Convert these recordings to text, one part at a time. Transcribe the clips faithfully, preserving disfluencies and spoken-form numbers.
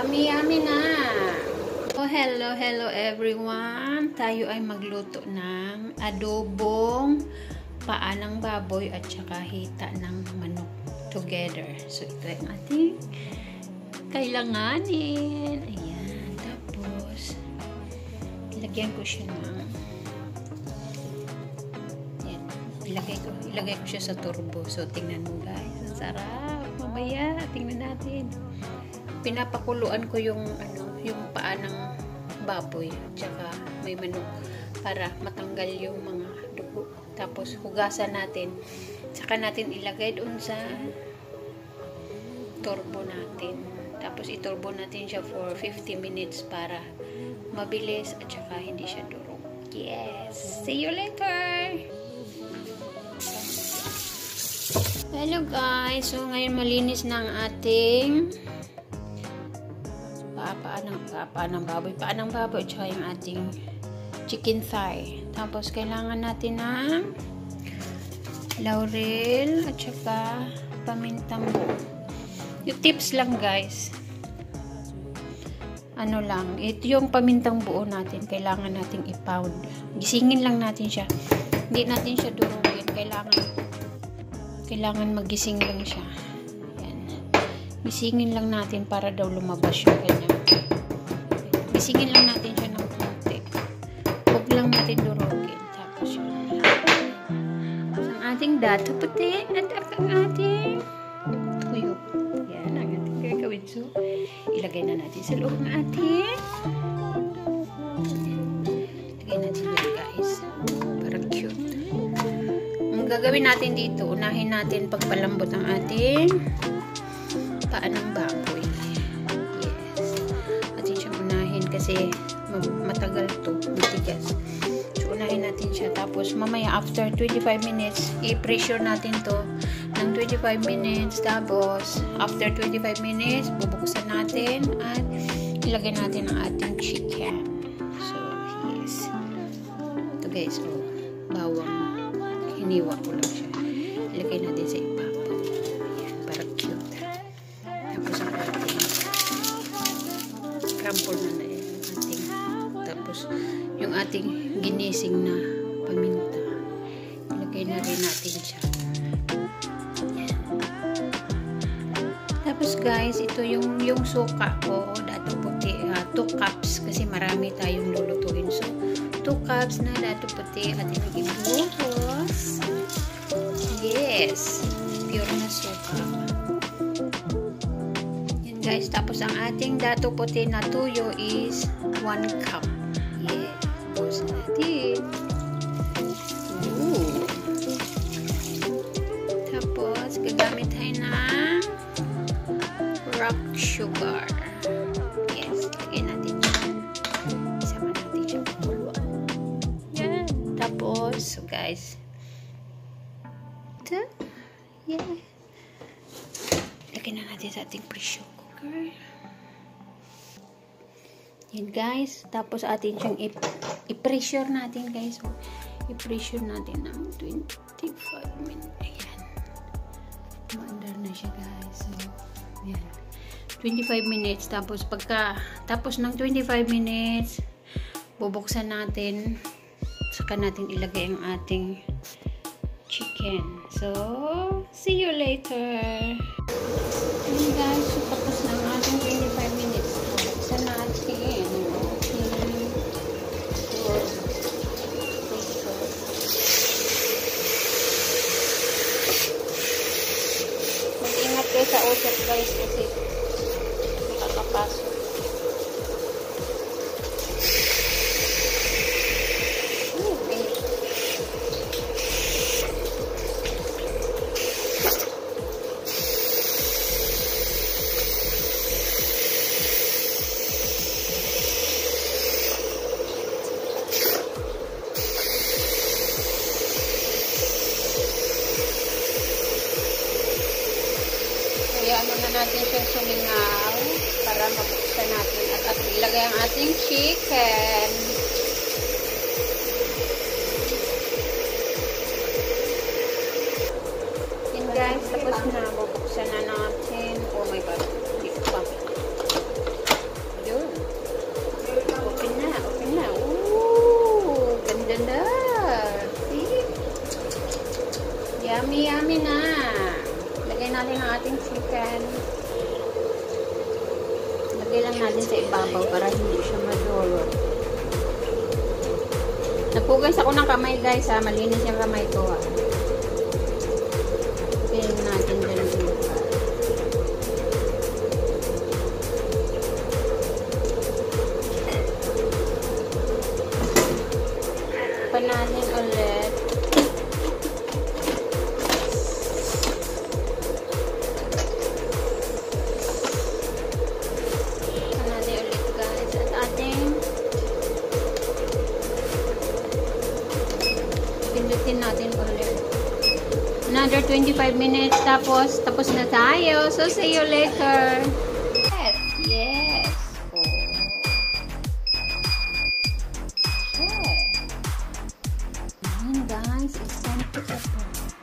Yummy-yummy na! Oh, hello, hello everyone! Tayo ay magluto ng adobong paa ng baboy at saka hita ng manok together. So, ito yung ating kailanganin. Ayan. Tapos, ilagyan ko siya ng ayan. Ilagay ko, ilagay ko siya sa turbo. So, tingnan mo guys. Ang sarap. Mamaya, tingnan natin. Pinapakuluan ko yung ano, yung paa ng baboy tsaka may manok para matanggal yung mga dugo. Tapos hugasan natin. Saka natin ilagay doon sa turbo natin. Tapos iturbo natin siya for fifty minutes para mabilis at saka hindi siya durog. Yes! See you later! Hello guys! So ngayon malinis na ang ating paa ng, paa ng baboy, paa ng baboy at saka yung ating chicken thigh. Tapos kailangan natin ng laurel at saka pamintang buo. Yung tips lang guys, ano lang, ito yung pamintang buo natin, kailangan nating i-pound. Gisingin lang natin siya, hindi natin siya durugin, kailangan kailangan magising lang siya. Gisingin lang natin para daw lumabas yung kanya. Gisingin lang natin siya ng konti. Huwag lang natin durugin. Tapos yun. Tapos ang ating dato puti at ang ating tuyo. Yan ang ating gagawin. So, ilagay na natin sa loob ng ating. Ilagay natin yun guys. Para cute. Ang gagawin natin dito, unahin natin pagpalambot ang ating paa ng baboy. Yes. Atin siyang unahin kasi matagal to, matigas. So, unahin natin siya. Tapos, mamaya after twenty-five minutes, i-pressure natin to ng twenty-five minutes. Tapos, after twenty-five minutes, bubuksan natin at ilagay natin ang ating chicken. So, yes. Ito guys, oh, bawang. Hiniwa ko lang siya. Ilagay natin sa ibabaw. Ayan, para cute. Tapos ang ating crumple na na yan. Ating, tapos yung ating ginising na paminta. Ilagay na rin natin siya. Yan. Tapos guys, ito yung yung suka ko. Dato puti. Uh, two cups kasi marami tayong lulutuin. So, two cups na dato puti at ilagay buhos. Yes. Pure na suka. Guys, tapos ang ating dato puti na tuyo is one cup. Yeah. Tapos natin. Ooh. Tapos, gagamit tayo ng rock sugar. Yes. Lagay natin siya. Isama natin siya pakuluan. Yan. Tapos, so guys. Ito. Yeah. Lagay na natin sa ating pressure. Okay. Yan guys. Tapos atin siyang i-pressure natin guys. So, i-pressure natin ng twenty-five minutes. Ayan. Maandar na siya guys. So, yan. twenty-five minutes. Tapos pagka, tapos ng twenty-five minutes, bubuksan natin. Saka natin ilagay ang ating chicken. So, see you later. Ayan guys, so tapos na ang ating twenty-five minutes. Buksan natin. Mag-ingat kayo sa usap guys kasi nakakapasok. Ano na natin siyang sumingaw para mabuksan natin at, at ilagay ang ating chicken. Yan guys, tapos na bubuksan na natin. Oh my god, hindi pa. Marami na. Lagay natin ang ating chicken. Lagay lang natin sa ibabaw para hindi siya maduro. Nagpugas ako ng kamay guys ha. Malinis yung kamay ko ha. Lagay natin dyan dito. Pa natin ulit. Pindutin natin ulit. Another twenty-five minutes. Tapos, tapos na tayo. So, see you later. Yes. Yes. Oh. Okay. And guys, it's time to open.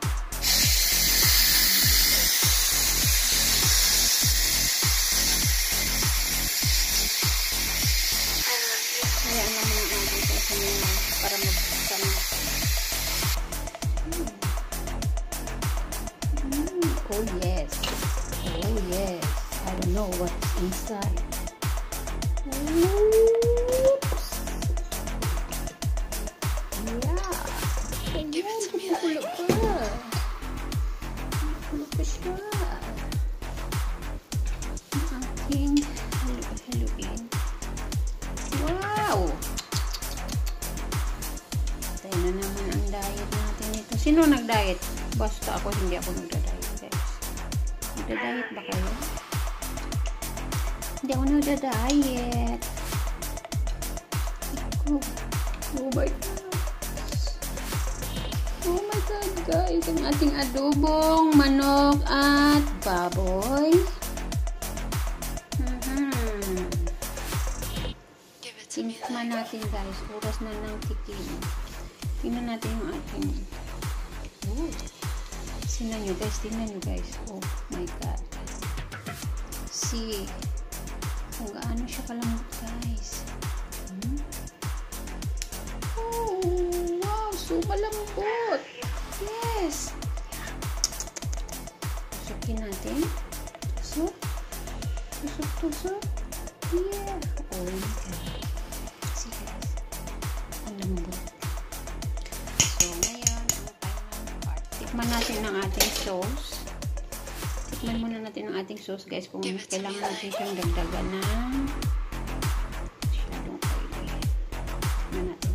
Ayan naman ang ating kasi para magbuksan natin. Oh yes. Oh yes. I don't know what's inside. Oops. Yeah. Give it to me. Look good. Look at siya. Aking haluin. Wow. Tayo na naman ang diet natin ito. Sino nag-diet? Basta ako, hindi ako nagda-diet. Nagda-diet ba kayo? Hindi ako nagda-diet. Oh, oh my God. Oh my God, guys. Ang ating adobong manok at baboy. Mm-hmm. Tingnan natin, guys. Oras na ng tikim. Tingnan natin yung ating... Oh. Tingnan nyo guys, tingnan nyo guys. Oh my God. See. Kung gaano siya kalambot guys. Hmm? Oh, wow. So malambot. Yes. Tusukin natin. Tusok. Tusok, tusok. Yeah. Oh my God. See guys. Ang lambot. Tikman natin ang ating sauce. Tikman muna natin ang ating sauce guys kung kailangan natin siyang dagdagan ng masyadong kaili. Tikman natin.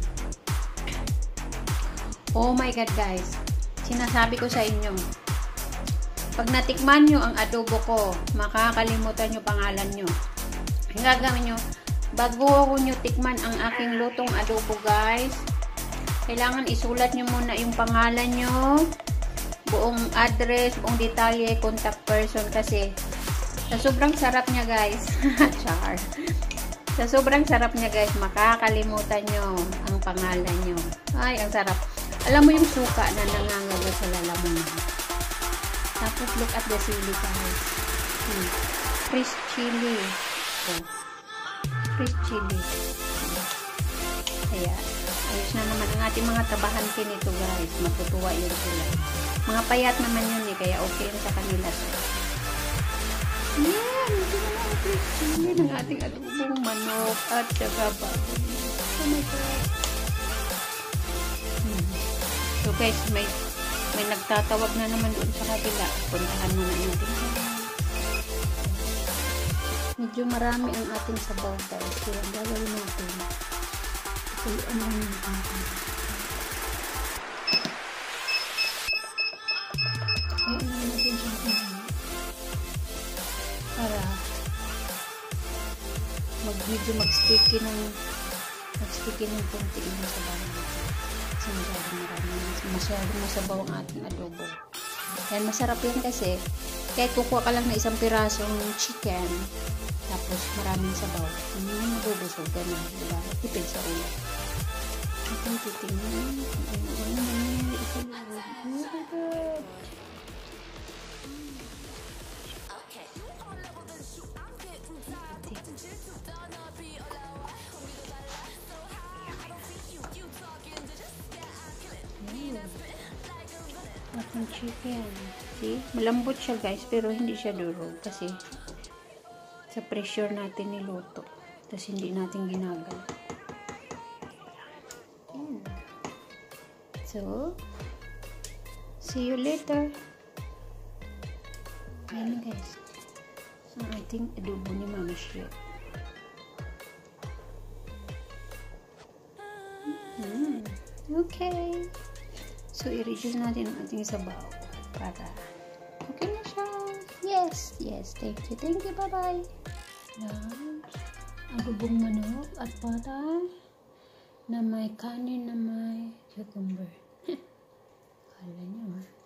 Oh my God guys. Sinasabi ko sa inyo. Pag natikman nyo ang adobo ko, makakalimutan nyo pangalan nyo. Ang gagawin nyo, bago nyo tikman ang aking lutong adobo guys, kailangan isulat nyo muna yung pangalan nyo, buong address, buong detalye, contact person kasi sa sobrang sarap niya guys. Char. Sa sobrang sarap niya guys, makakalimutan nyo ang pangalan nyo. Ay, ang sarap. Alam mo yung suka na nangangagat sa lalamunan. Tapos look at the chili guys. Hmm. Fresh chili. Oh. Fresh chili. Ayan. Ayos na naman ang ating mga tabahantin nito guys. Matutuwa yun sila. Mga payat naman yun eh. Kaya okay yun sa kanila. Yan. Ito na lang ang fresh chili ng ating adobong manok at saka baboy. Oh my God. Hmm. So guys, may may nagtatawag na naman doon sa kabila. Puntahan muna natin. Medyo marami ang ating sabaw guys. Kaya ang gagawin natin. Tuloy lang natin. Ngayon na natin siyang kumain. Para mag-video mag-sticky ng mag-sticky ng konti yung sabaw natin. Kasi masyadong marami. Masyadong masabaw ang ating adobo. Yan, masarap yan kasi kahit kukuha ka lang na isang pirasong chicken tapos maraming sabaw. Hindi mo mabubusog. Ganun. Diba? Tipid sa ulo. Itong titingnan. Ano ba nangyayari? Ito lang. Oh my God. Ating chicken. See? Malambot siya guys, pero hindi siya durog kasi sa pressure natin niluto. Tapos hindi natin ginagal. Yan. So, see you later. Ayan guys. Ang ating adobo ni Mama Shea. Mm. Okay. So, i-reduce natin ang ating sabaw para okay na siya. Yes, yes. Thank you. Thank you. Bye-bye. Yan. Adobong manok at pata na may kanin na may cucumber. Kala niyo ha.